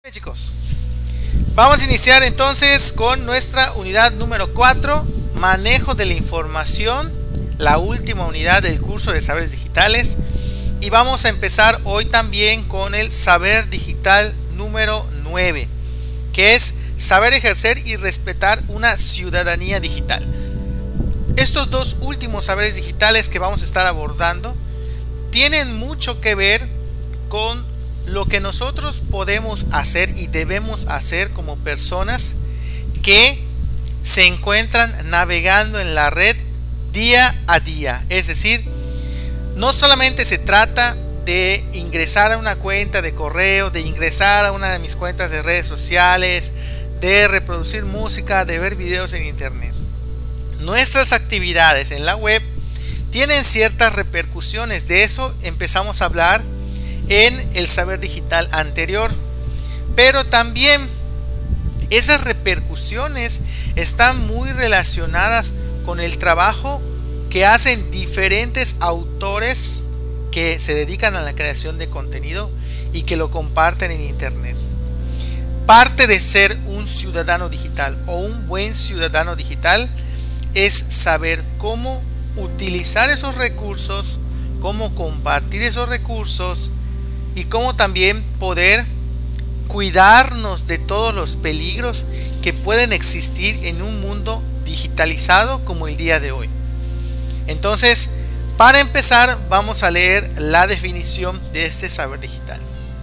Bien, chicos, vamos a iniciar entonces con nuestra unidad número 4, manejo de la información, la última unidad del curso de saberes digitales, y vamos a empezar hoy también con el saber digital número 9, que es saber ejercer y respetar una ciudadanía digital. Estos dos últimos saberes digitales que vamos a estar abordando tienen mucho que ver con lo que nosotros podemos hacer y debemos hacer como personas que se encuentran navegando en la red día a día. Es decir, no solamente se trata de ingresar a una cuenta de correo, de ingresar a una de mis cuentas de redes sociales, de reproducir música, de ver videos en internet. Nuestras actividades en la web tienen ciertas repercusiones. De eso empezamos a hablar en el saber digital anterior, pero también esas repercusiones están muy relacionadas con el trabajo que hacen diferentes autores que se dedican a la creación de contenido y que lo comparten en internet. Parte de ser un ciudadano digital o un buen ciudadano digital es saber cómo utilizar esos recursos, cómo compartir esos recursos y cómo también poder cuidarnos de todos los peligros que pueden existir en un mundo digitalizado como el día de hoy. Entonces, para empezar, vamos a leer la definición de este saber digital.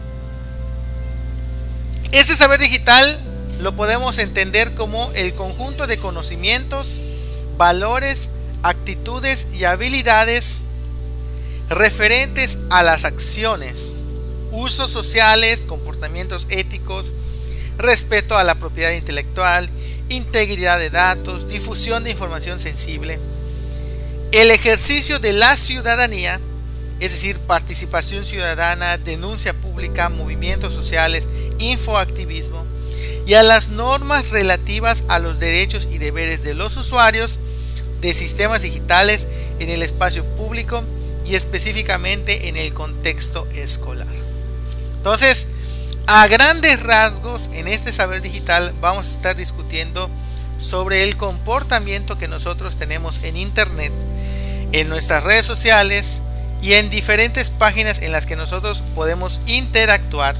Este saber digital lo podemos entender como el conjunto de conocimientos, valores, actitudes y habilidades referentes a las acciones, usos sociales, comportamientos éticos, respeto a la propiedad intelectual, integridad de datos, difusión de información sensible, el ejercicio de la ciudadanía, es decir, participación ciudadana, denuncia pública, movimientos sociales, infoactivismo, y a las normas relativas a los derechos y deberes de los usuarios de sistemas digitales en el espacio público y específicamente en el contexto escolar. Entonces, a grandes rasgos, en este saber digital vamos a estar discutiendo sobre el comportamiento que nosotros tenemos en internet, en nuestras redes sociales y en diferentes páginas en las que nosotros podemos interactuar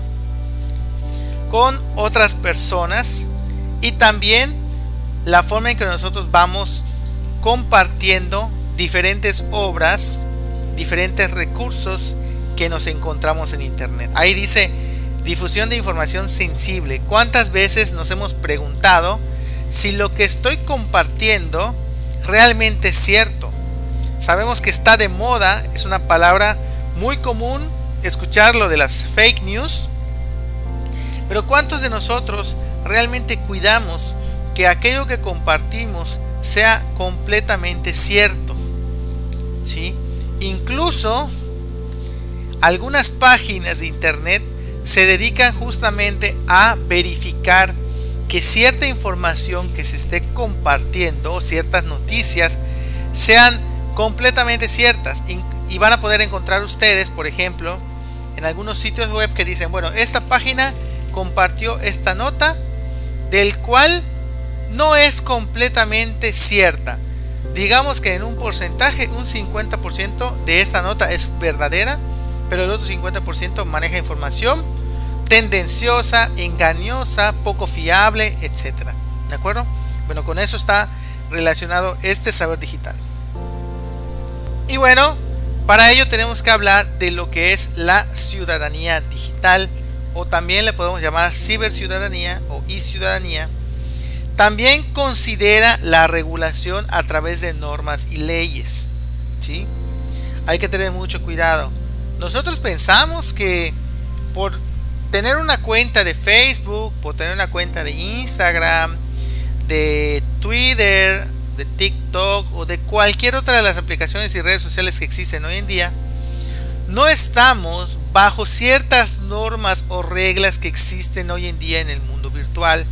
con otras personas, y también la forma en que nosotros vamos compartiendo diferentes obras, diferentes recursos que nos encontramos en internet. Ahí dice difusión de información sensible. ¿Cuántas veces nos hemos preguntado si lo que estoy compartiendo realmente es cierto? Sabemos que está de moda, es una palabra muy común escuchar lo de las fake news, pero ¿cuántos de nosotros realmente cuidamos que aquello que compartimos sea completamente cierto? ¿Sí? Incluso algunas páginas de internet se dedican justamente a verificar que cierta información que se esté compartiendo o ciertas noticias sean completamente ciertas, y van a poder encontrar ustedes, por ejemplo, en algunos sitios web que dicen, bueno, esta página compartió esta nota del cual no es completamente cierta. Digamos que en un porcentaje, un 50% de esta nota es verdadera, pero el otro 50% maneja información tendenciosa, engañosa, poco fiable, etcétera. ¿De acuerdo? Bueno, con eso está relacionado este saber digital. Y bueno, para ello tenemos que hablar de lo que es la ciudadanía digital, o también le podemos llamar ciberciudadanía o e-ciudadanía. También considera la regulación a través de normas y leyes, ¿sí? Hay que tener mucho cuidado. Nosotros pensamos que por tener una cuenta de Facebook, por tener una cuenta de Instagram, de Twitter, de TikTok o de cualquier otra de las aplicaciones y redes sociales que existen hoy en día, no estamos bajo ciertas normas o reglas que existen hoy en día en el mundo virtual.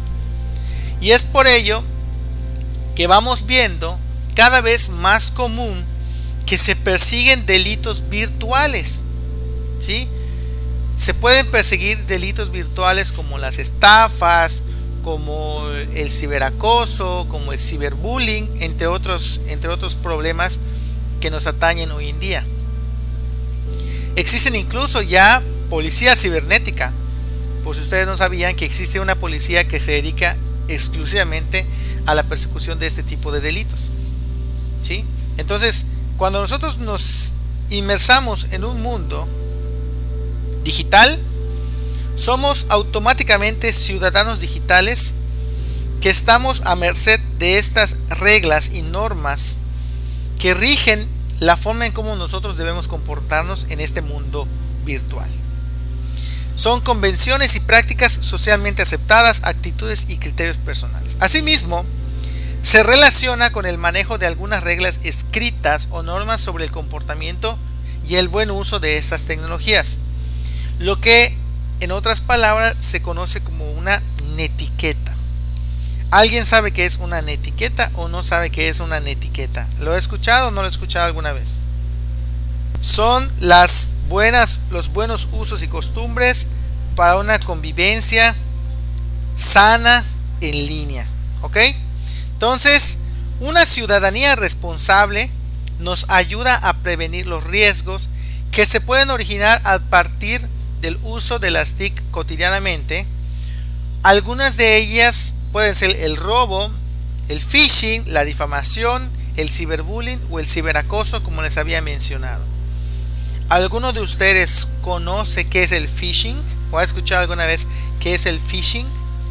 Y es por ello que vamos viendo cada vez más común que se persiguen delitos virtuales, ¿sí? Se pueden perseguir delitos virtuales como las estafas, como el ciberacoso, como el ciberbullying, entre otros problemas que nos atañen hoy en día. Existen incluso ya policía cibernética. Por si ustedes no sabían, que existe una policía que se dedica exclusivamente a la persecución de este tipo de delitos, ¿sí? Entonces, cuando nosotros nos inmersamos en un mundo digital, somos automáticamente ciudadanos digitales que estamos a merced de estas reglas y normas que rigen la forma en cómo nosotros debemos comportarnos en este mundo virtual. Son convenciones y prácticas socialmente aceptadas, actitudes y criterios personales. Asimismo, se relaciona con el manejo de algunas reglas escritas o normas sobre el comportamiento y el buen uso de estas tecnologías, lo que en otras palabras se conoce como una netiqueta. ¿Alguien sabe qué es una netiqueta o no sabe qué es una netiqueta? ¿Lo he escuchado o no lo he escuchado alguna vez? Son los buenos usos y costumbres para una convivencia sana en línea, ¿ok? Entonces, una ciudadanía responsable nos ayuda a prevenir los riesgos que se pueden originar a partir del uso de las TIC cotidianamente. Algunas de ellas pueden ser el robo, el phishing, la difamación, el ciberbullying o el ciberacoso, como les había mencionado. ¿Alguno de ustedes conoce qué es el phishing? ¿O ha escuchado alguna vez qué es el phishing?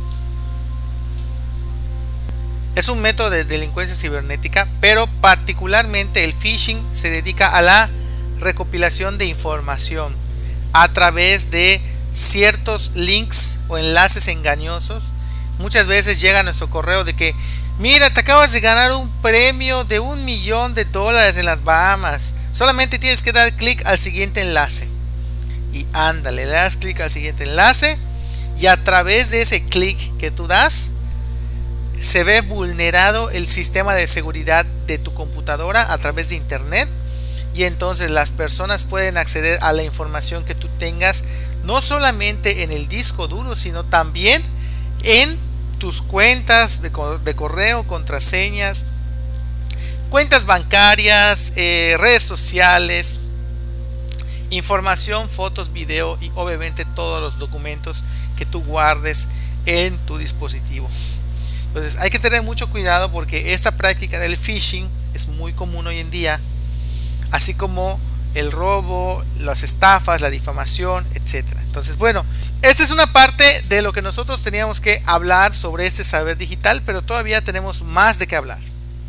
Es un método de delincuencia cibernética, pero particularmente el phishing se dedica a la recopilación de información a través de ciertos links o enlaces engañosos. Muchas veces llega a nuestro correo de que, mira, te acabas de ganar un premio de $1 millón en las Bahamas. Solamente tienes que dar clic al siguiente enlace. Y ándale, le das clic al siguiente enlace y a través de ese clic que tú das, se ve vulnerado el sistema de seguridad de tu computadora a través de internet. Y entonces las personas pueden acceder a la información que tú tengas, no solamente en el disco duro, sino también en tus cuentas de correo, contraseñas, cuentas bancarias, redes sociales, información, fotos, video y obviamente todos los documentos que tú guardes en tu dispositivo. Entonces hay que tener mucho cuidado porque esta práctica del phishing es muy común hoy en día, así como el robo, las estafas, la difamación, etcétera. Entonces, bueno, esta es una parte de lo que nosotros teníamos que hablar sobre este saber digital, pero todavía tenemos más de qué hablar.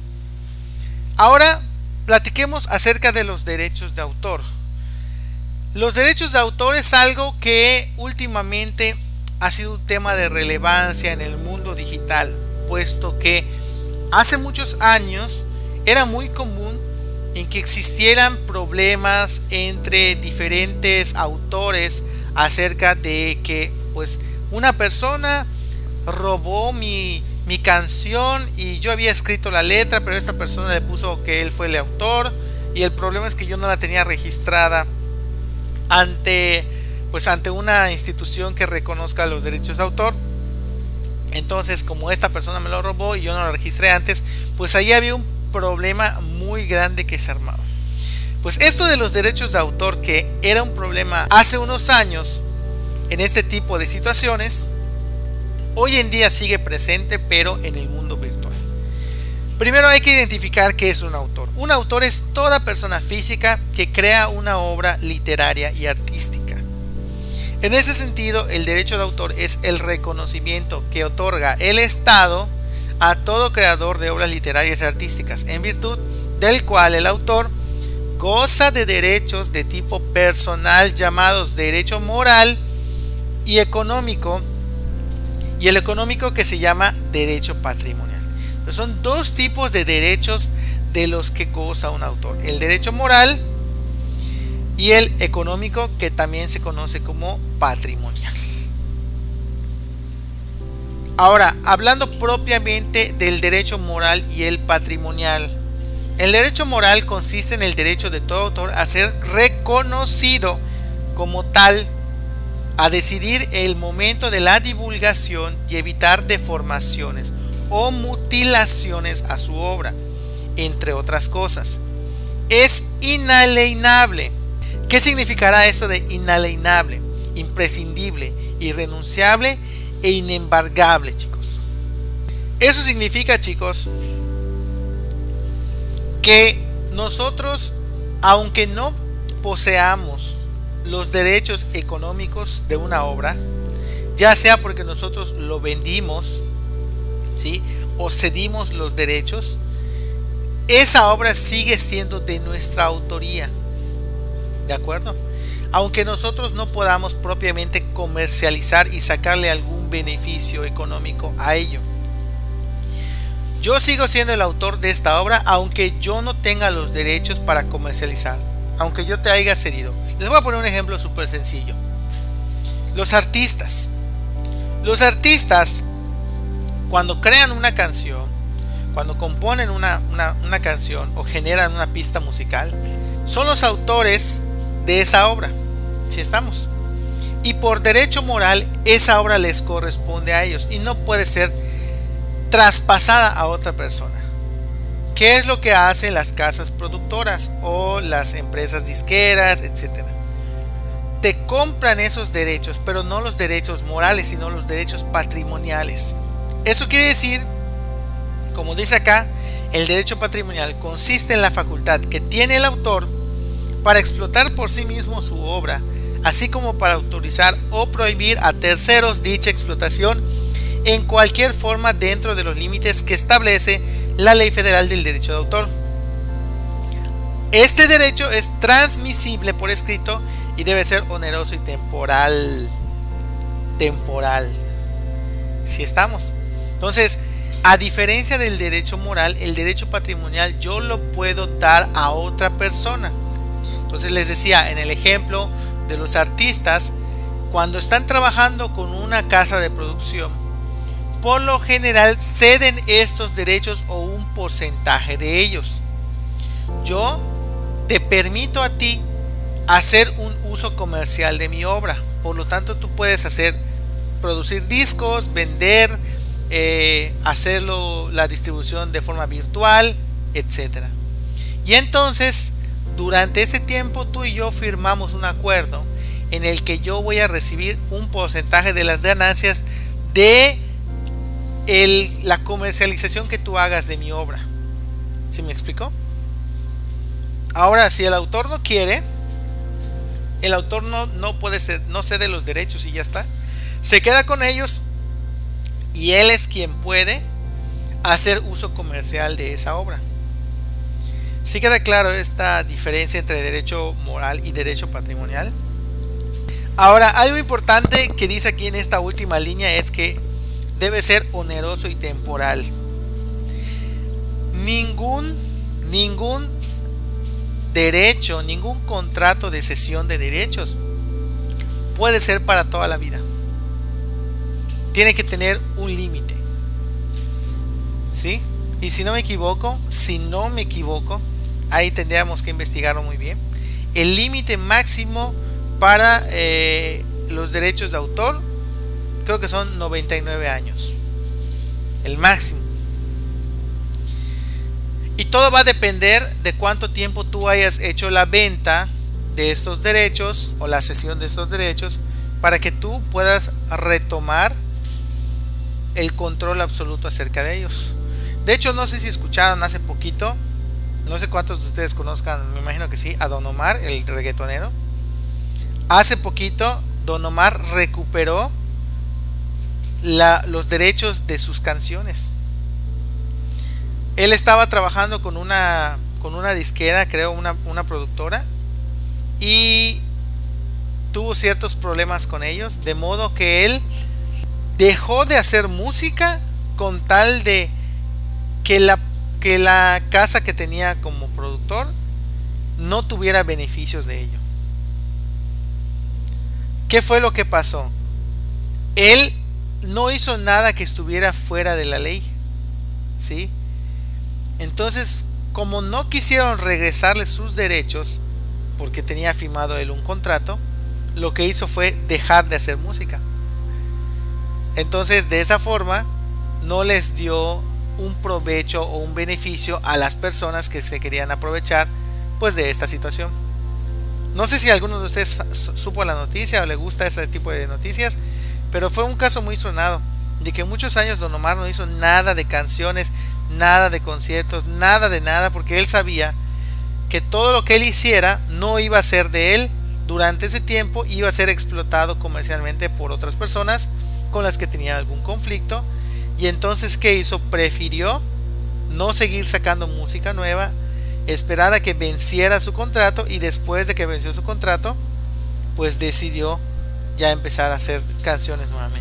Ahora platiquemos acerca de los derechos de autor. Los derechos de autor es algo que últimamente ha sido un tema de relevancia en el mundo digital, puesto que hace muchos años era muy común en que existieran problemas entre diferentes autores acerca de que pues una persona robó mi canción y yo había escrito la letra, pero esta persona le puso que él fue el autor y el problema es que yo no la tenía registrada ante una institución que reconozca los derechos de autor. Entonces, como esta persona me lo robó y yo no lo registré antes, pues ahí había un problema muy grande que se armaba. Pues esto de los derechos de autor, que era un problema hace unos años en este tipo de situaciones, hoy en día sigue presente, pero en el mundo virtual. Primero hay que identificar qué es un autor. Un autor es toda persona física que crea una obra literaria y artística. En ese sentido, el derecho de autor es el reconocimiento que otorga el Estado a todo creador de obras literarias y artísticas, en virtud del cual el autor goza de derechos de tipo personal llamados derecho moral y económico, y el económico que se llama derecho patrimonial. Pero son dos tipos de derechos de los que goza un autor: el derecho moral y el económico, que también se conoce como patrimonial. Ahora, hablando propiamente del derecho moral y el patrimonial, el derecho moral consiste en el derecho de todo autor a ser reconocido como tal a decidir el momento de la divulgación y evitar deformaciones o mutilaciones a su obra, entre otras cosas. Es inalienable. ¿Qué significará esto de inalienable? Imprescindible, irrenunciable e inembargable, chicos. Eso significa, chicos, que nosotros, aunque no poseamos los derechos económicos de una obra, ya sea porque nosotros lo vendimos, ¿sí?, o cedimos los derechos, esa obra sigue siendo de nuestra autoría, ¿de acuerdo? Aunque nosotros no podamos propiamente comercializar y sacarle algún beneficio económico a ello. Yo sigo siendo el autor de esta obra aunque yo no tenga los derechos para comercializar, aunque yo te haya cedido. Les voy a poner un ejemplo súper sencillo. Los artistas. Los artistas, cuando crean una canción, cuando componen una canción o generan una pista musical, son los autores de esa obra. ¿Sí estamos? Y por derecho moral, esa obra les corresponde a ellos y no puede ser traspasada a otra persona. ¿Qué es lo que hacen las casas productoras o las empresas disqueras, etcétera? Te compran esos derechos, pero no los derechos morales, sino los derechos patrimoniales. Eso quiere decir, como dice acá, el derecho patrimonial consiste en la facultad que tiene el autor para explotar por sí mismo su obra, así como para autorizar o prohibir a terceros dicha explotación en cualquier forma dentro de los límites que establece la Ley Federal del Derecho de Autor. Este derecho es transmisible por escrito y debe ser oneroso y temporal. ¿Sí estamos? Entonces, a diferencia del derecho moral, el derecho patrimonial yo lo puedo dar a otra persona. Entonces les decía, en el ejemplo de los artistas, cuando están trabajando con una casa de producción, por lo general ceden estos derechos o un porcentaje de ellos. Yo te permito a ti hacer un uso comercial de mi obra, por lo tanto tú puedes producir discos, vender, hacerlo la distribución de forma virtual, etcétera. Y entonces durante este tiempo tú y yo firmamos un acuerdo en el que yo voy a recibir un porcentaje de las ganancias de la comercialización que tú hagas de mi obra. ¿Sí me explico? Ahora, si el autor no quiere, el autor no puede ser, no cede los derechos y ya está, se queda con ellos y él es quien puede hacer uso comercial de esa obra. ¿Sí queda claro esta diferencia entre derecho moral y derecho patrimonial? Ahora, algo importante que dice aquí en esta última línea es que debe ser oneroso y temporal. Ningún derecho, ningún contrato de cesión de derechos puede ser para toda la vida. Tiene que tener un límite. ¿Sí? Y si no me equivoco, ahí tendríamos que investigarlo muy bien. El límite máximo para los derechos de autor creo que son 99 años, el máximo. Y todo va a depender de cuánto tiempo tú hayas hecho la venta de estos derechos o la cesión de estos derechos para que tú puedas retomar el control absoluto acerca de ellos. De hecho, no sé si escucharon hace poquito, no sé cuántos de ustedes conozcan, me imagino que sí, a Don Omar, el reggaetonero. Hace poquito Don Omar recuperó los derechos de sus canciones. Él estaba trabajando con una disquera, creo, una productora, y tuvo ciertos problemas con ellos, de modo que él dejó de hacer música con tal de que la casa que tenía como productor no tuviera beneficios de ello. ¿Qué fue lo que pasó? Él no hizo nada que estuviera fuera de la ley, ¿sí? Entonces, como no quisieron regresarle sus derechos, porque tenía firmado él un contrato, lo que hizo fue dejar de hacer música. Entonces, de esa forma, no les dio un provecho o un beneficio a las personas que se querían aprovechar pues de esta situación. No sé si alguno de ustedes supo la noticia o le gusta este tipo de noticias, pero fue un caso muy sonado de que muchos años Don Omar no hizo nada de canciones, nada de conciertos, nada de nada, porque él sabía que todo lo que él hiciera no iba a ser de él durante ese tiempo, iba a ser explotado comercialmente por otras personas con las que tenía algún conflicto. Y entonces, ¿qué hizo? Prefirió no seguir sacando música nueva, esperar a que venciera su contrato, y después de que venció su contrato, pues decidió ya empezar a hacer canciones nuevamente.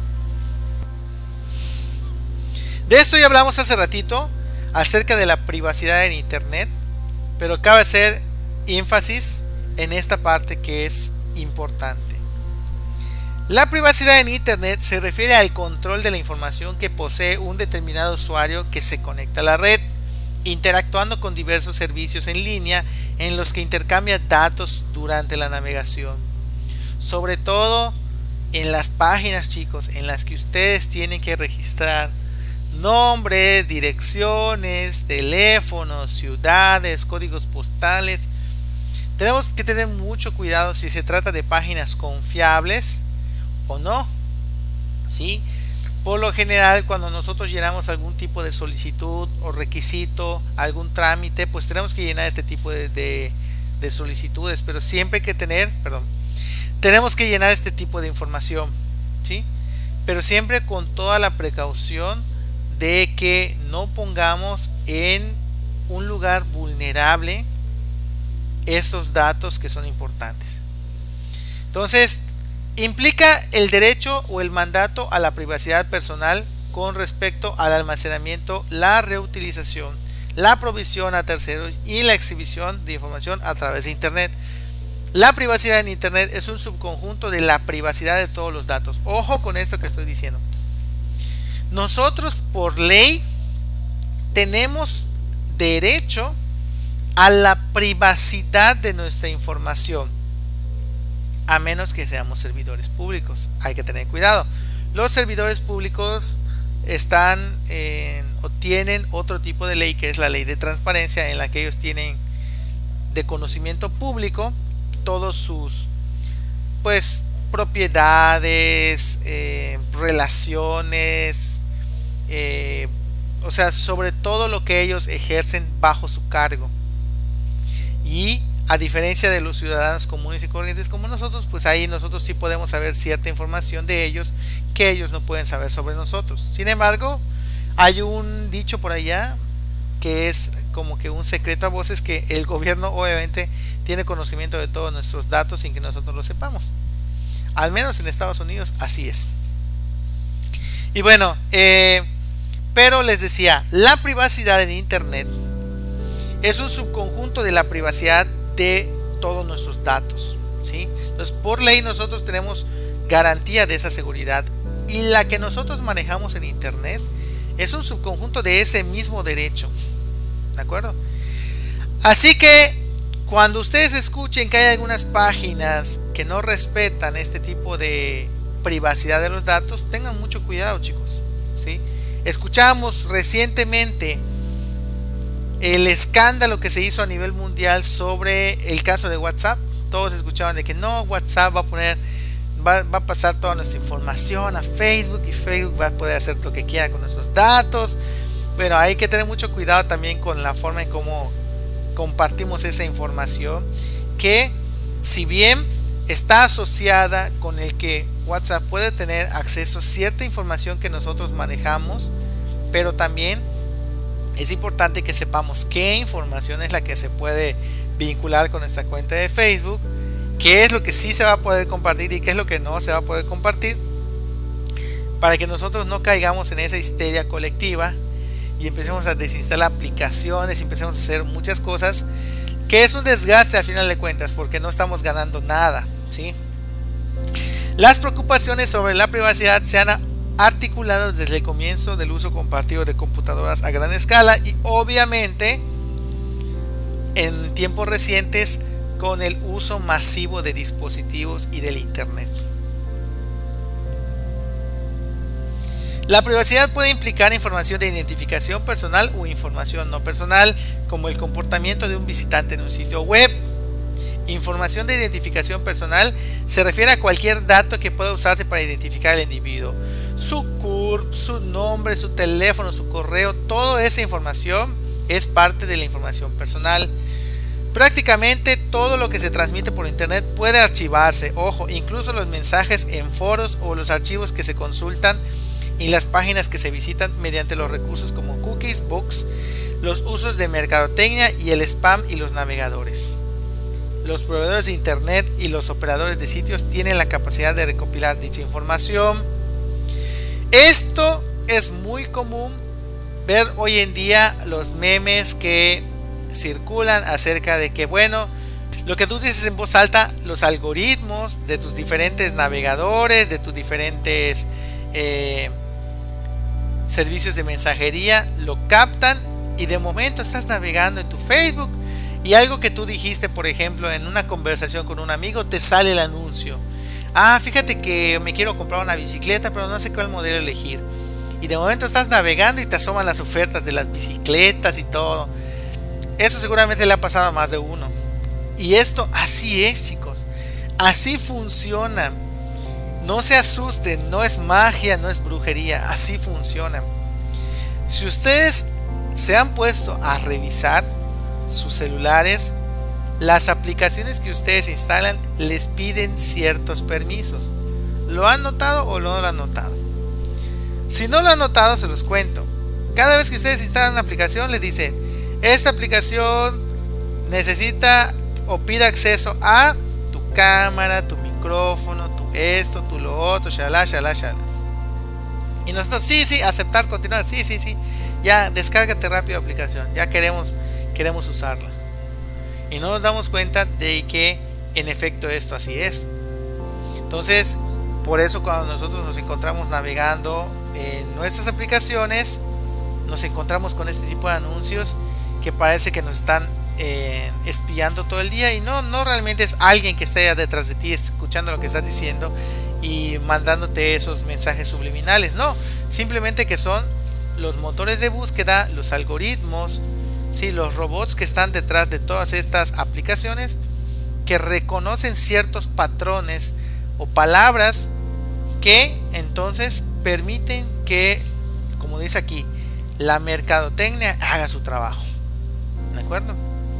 De esto ya hablamos hace ratito, acerca de la privacidad en internet, pero cabe hacer énfasis en esta parte que es importante. La privacidad en internet se refiere al control de la información que posee un determinado usuario que se conecta a la red, interactuando con diversos servicios en línea en los que intercambia datos durante la navegación. Sobre todo en las páginas, chicos, en las que ustedes tienen que registrar nombres, direcciones, teléfonos, ciudades, códigos postales. Tenemos que tener mucho cuidado si se trata de páginas confiables o no, ¿sí? Por lo general, cuando nosotros llenamos algún tipo de solicitud o requisito, algún trámite, pues tenemos que llenar este tipo de solicitudes, pero siempre hay que tenemos que llenar este tipo de información, ¿sí? Pero siempre con toda la precaución de que no pongamos en un lugar vulnerable estos datos que son importantes. Entonces, implica el derecho o el mandato a la privacidad personal con respecto al almacenamiento, la reutilización, la provisión a terceros y la exhibición de información a través de internet. La privacidad en internet es un subconjunto de la privacidad de todos los datos. Ojo con esto que estoy diciendo. Nosotros por ley tenemos derecho a la privacidad de nuestra información, a menos que seamos servidores públicos. Hay que tener cuidado. Los servidores públicos tienen otro tipo de ley, que es la ley de transparencia, en la que ellos tienen de conocimiento público todos sus propiedades, relaciones, o sea, sobre todo lo que ellos ejercen bajo su cargo. Y a diferencia de los ciudadanos comunes y corrientes como nosotros, pues ahí nosotros sí podemos saber cierta información de ellos que ellos no pueden saber sobre nosotros. Sin embargo, hay un dicho por allá que es como que un secreto a voces, que el gobierno obviamente tiene conocimiento de todos nuestros datos sin que nosotros lo sepamos. Al menos en Estados Unidos así es. Y bueno, pero les decía, la privacidad en internet es un subconjunto de la privacidad de todos nuestros datos, ¿sí? Entonces, por ley nosotros tenemos garantía de esa seguridad, y la que nosotros manejamos en internet es un subconjunto de ese mismo derecho, ¿de acuerdo? Así que cuando ustedes escuchen que hay algunas páginas que no respetan este tipo de privacidad de los datos, tengan mucho cuidado, chicos, ¿sí? Escuchamos recientemente el escándalo que se hizo a nivel mundial sobre el caso de WhatsApp. Todos escuchaban de que no, WhatsApp va a pasar toda nuestra información a Facebook, y Facebook va a poder hacer lo que quiera con nuestros datos. Pero hay que tener mucho cuidado también con la forma en cómo compartimos esa información, que si bien está asociada con el que WhatsApp puede tener acceso a cierta información que nosotros manejamos, pero también es importante que sepamos qué información es la que se puede vincular con nuestra cuenta de Facebook, qué es lo que sí se va a poder compartir y qué es lo que no se va a poder compartir, para que nosotros no caigamos en esa histeria colectiva y empecemos a desinstalar aplicaciones y empecemos a hacer muchas cosas, que es un desgaste al final de cuentas, porque no estamos ganando nada, ¿sí? Las preocupaciones sobre la privacidad se han articulado desde el comienzo del uso compartido de computadoras a gran escala, y obviamente en tiempos recientes con el uso masivo de dispositivos y del Internet. La privacidad puede implicar información de identificación personal o información no personal, como el comportamiento de un visitante en un sitio web. Información de identificación personal se refiere a cualquier dato que pueda usarse para identificar al individuo. Su CURP, su nombre, su teléfono, su correo, toda esa información es parte de la información personal. Prácticamente todo lo que se transmite por internet puede archivarse, ojo, incluso los mensajes en foros o los archivos que se consultan y las páginas que se visitan mediante los recursos como cookies, bots, los usos de mercadotecnia y el spam y los navegadores. Los proveedores de internet y los operadores de sitios tienen la capacidad de recopilar dicha información. Esto es muy común ver hoy en día los memes que circulan acerca de que, bueno, lo que tú dices en voz alta, los algoritmos de tus diferentes navegadores, de tus diferentes servicios de mensajería lo captan, y de momento estás navegando en tu Facebook y algo que tú dijiste, por ejemplo, en una conversación con un amigo, te sale el anuncio. Ah, fíjate que me quiero comprar una bicicleta, pero no sé cuál modelo elegir. Y de momento estás navegando y te asoman las ofertas de las bicicletas y todo. Eso seguramente le ha pasado a más de uno. Y esto así es, chicos. Así funciona. No se asusten, no es magia, no es brujería. Así funciona. Si ustedes se han puesto a revisar sus celulares, las aplicaciones que ustedes instalan les piden ciertos permisos. ¿Lo han notado o no lo han notado? Si no lo han notado, se los cuento. Cada vez que ustedes instalan una aplicación, les dicen: esta aplicación necesita o pide acceso a tu cámara, tu micrófono, tu esto, tu lo otro, shalala, shalala, shalala. Y nosotros, sí, aceptar, continuar, sí, ya, descárgate rápido la aplicación, ya queremos usarla. Y no nos damos cuenta de que en efecto esto así es. Entonces, por eso cuando nosotros nos encontramos navegando en nuestras aplicaciones, nos encontramos con este tipo de anuncios que parece que nos están espiando todo el día, y no realmente es alguien que está detrás de ti escuchando lo que estás diciendo y mandándote esos mensajes subliminales. No, simplemente que son los motores de búsqueda, los algoritmos, ¿sí? Los robots que están detrás de todas estas aplicaciones, que reconocen ciertos patrones o palabras que entonces permiten que, como dice aquí, la mercadotecnia haga su trabajo. ¿De acuerdo?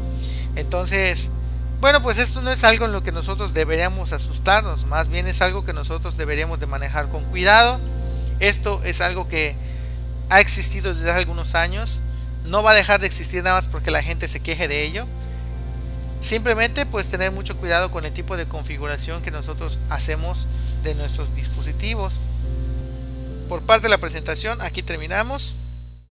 Entonces, bueno, pues esto no es algo en lo que nosotros deberíamos asustarnos, más bien es algo que nosotros deberíamos de manejar con cuidado. Esto es algo que ha existido desde hace algunos años, no va a dejar de existir nada más porque la gente se queje de ello. Simplemente pues tener mucho cuidado con el tipo de configuración que nosotros hacemos de nuestros dispositivos. Por parte de la presentación, aquí terminamos.